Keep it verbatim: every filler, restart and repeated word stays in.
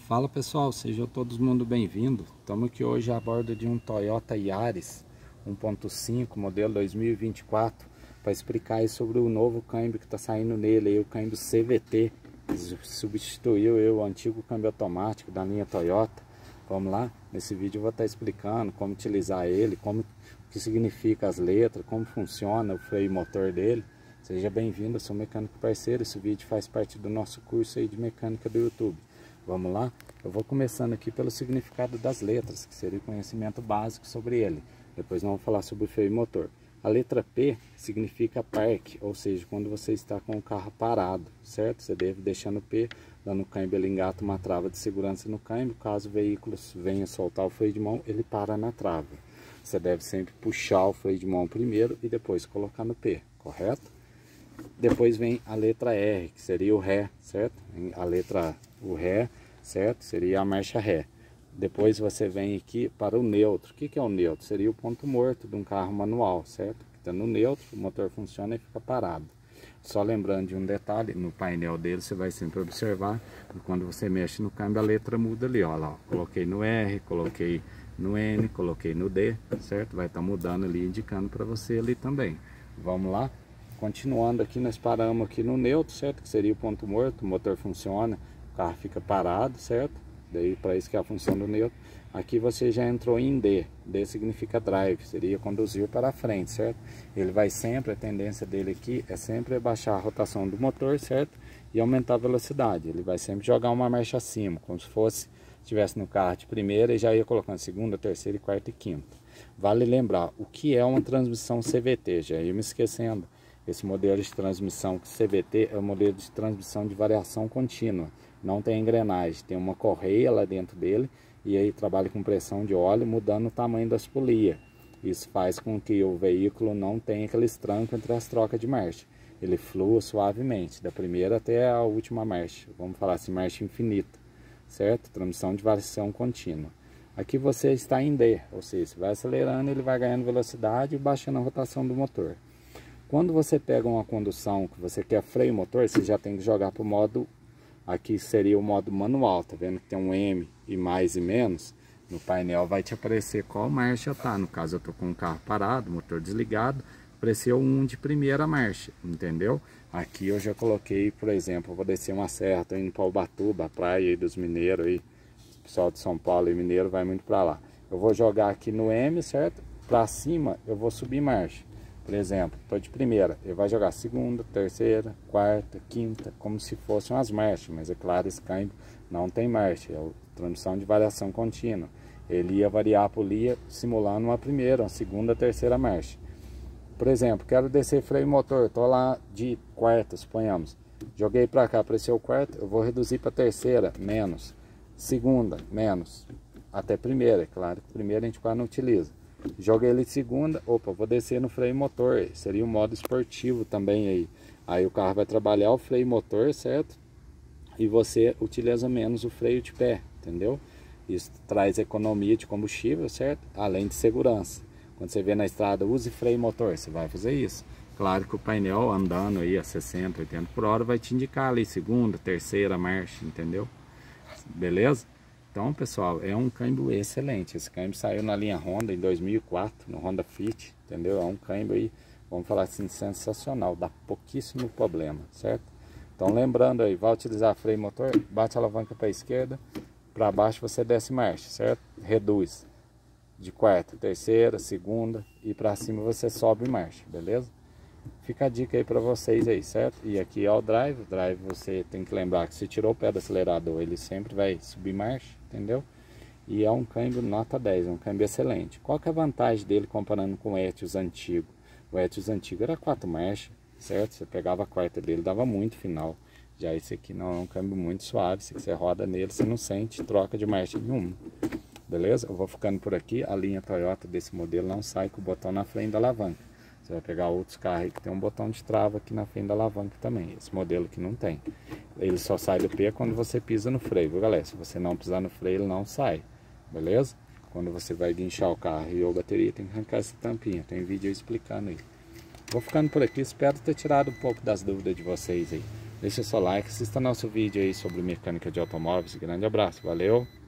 Fala pessoal, sejam todos mundo bem-vindo. Estamos aqui hoje a bordo de um Toyota Yaris um ponto cinco, modelo dois mil e vinte e quatro, para explicar aí sobre o novo câmbio que está saindo nele, aí, o câmbio C V T, que substituiu aí, o antigo câmbio automático da linha Toyota. Vamos lá, nesse vídeo eu vou estar explicando como utilizar ele, como, o que significa as letras, como funciona o freio motor dele. Seja bem-vindo, eu sou mecânico parceiro. Esse vídeo faz parte do nosso curso aí de mecânica do YouTube. Vamos lá? Eu vou começando aqui pelo significado das letras, que seria o conhecimento básico sobre ele. Depois nós vamos falar sobre o freio motor. A letra P significa parque, ou seja, quando você está com o carro parado, certo? Você deve deixar no P, dando câmbio, ele engata uma trava de segurança no câmbio. Caso o veículo venha soltar o freio de mão, ele para na trava. Você deve sempre puxar o freio de mão primeiro e depois colocar no P, correto? Depois vem a letra R, que seria o Ré, certo? A letra o Ré, certo? Seria a marcha Ré. Depois você vem aqui para o neutro. O que que é o neutro? Seria o ponto morto de um carro manual, certo? Está no neutro, o motor funciona e fica parado. Só lembrando de um detalhe, no painel dele você vai sempre observar que quando você mexe no câmbio a letra muda ali, ó, lá, ó. Coloquei no R, coloquei no N, coloquei no D, certo? Vai estar mudando ali, indicando para você ali também. Vamos lá? Continuando aqui, nós paramos aqui no neutro, certo? Que seria o ponto morto, o motor funciona, o carro fica parado, certo? Daí para isso que é a função do neutro. Aqui você já entrou em D. D significa drive, seria conduzir para frente, certo? Ele vai sempre, a tendência dele aqui é sempre baixar a rotação do motor, certo? E aumentar a velocidade. Ele vai sempre jogar uma marcha acima, como se fosse, estivesse no carro de primeira e já ia colocando segunda, terceira, quarta e quinta. Vale lembrar, o que é uma transmissão C V T? Já ia me esquecendo. Esse modelo de transmissão C V T é o modelo de transmissão de variação contínua. Não tem engrenagem, tem uma correia lá dentro dele e aí trabalha com pressão de óleo, mudando o tamanho das polias. Isso faz com que o veículo não tenha aqueles trancos entre as trocas de marcha. Ele flua suavemente, da primeira até a última marcha. Vamos falar assim, marcha infinita, certo? Transmissão de variação contínua. Aqui você está em D, ou seja, você vai acelerando, ele vai ganhando velocidade e baixando a rotação do motor. Quando você pega uma condução que você quer freio motor, você já tem que jogar para o modo, aqui seria o modo manual, tá vendo que tem um M e mais e menos? No painel vai te aparecer qual marcha tá, no caso eu estou com o carro parado, motor desligado, apareceu um de primeira marcha, entendeu? Aqui eu já coloquei, por exemplo, eu vou descer uma serra, estou indo para Ubatuba, a praia aí dos mineiros, aí, o pessoal de São Paulo e mineiro vai muito para lá. Eu vou jogar aqui no M, certo? Para cima eu vou subir marcha. Por exemplo, estou de primeira, ele vai jogar segunda, terceira, quarta, quinta, como se fossem as marchas, mas é claro, esse câmbio não tem marcha, é a transmissão de variação contínua. Ele ia variar a polia simulando uma primeira, uma segunda, terceira marcha. Por exemplo, quero descer freio motor, estou lá de quarta, suponhamos. Joguei para cá, apareceu quarta, eu vou reduzir para terceira, menos. Segunda, menos. Até primeira, é claro que primeira a gente quase não utiliza. Joguei ele de segunda, opa, vou descer no freio motor, seria um modo esportivo também aí. Aí o carro vai trabalhar o freio motor, certo? E você utiliza menos o freio de pé, entendeu? Isso traz economia de combustível, certo? Além de segurança. Quando você vê na estrada, use freio motor, você vai fazer isso. Claro que o painel andando aí a sessenta, oitenta por hora vai te indicar ali segunda, terceira marcha, entendeu? Beleza? Então, pessoal, é um câmbio excelente. Esse câmbio saiu na linha Honda em dois mil e quatro, no Honda Fit, entendeu? É um câmbio aí, vamos falar assim, sensacional, dá pouquíssimo problema, certo? Então, lembrando aí, vai utilizar freio motor, bate a alavanca para a esquerda, para baixo você desce marcha, certo? Reduz de quarta, terceira, segunda e para cima você sobe marcha, beleza? Fica a dica aí para vocês aí, certo? E aqui é o drive, o drive você tem que lembrar que se tirou o pé do acelerador, ele sempre vai subir marcha, entendeu? E é um câmbio nota dez, é um câmbio excelente. Qual que é a vantagem dele comparando com o Etios antigo? O Etios antigo era quatro marchas, certo? Você pegava a quarta dele, dava muito final. Já esse aqui não, é um câmbio muito suave, se você roda nele, você não sente troca de marcha nenhuma. Beleza? Eu vou ficando por aqui, a linha Toyota desse modelo não sai com o botão na frente da alavanca. Você vai pegar outros carros aí que tem um botão de trava aqui na frente da alavanca também. Esse modelo aqui não tem. Ele só sai do P quando você pisa no freio, viu, galera? Se você não pisar no freio, ele não sai. Beleza? Quando você vai guinchar o carro e a bateria, tem que arrancar essa tampinha. Tem vídeo aí explicando aí. Vou ficando por aqui. Espero ter tirado um pouco das dúvidas de vocês aí. deixa seu like, assista nosso vídeo aí sobre mecânica de automóveis. Grande abraço, valeu!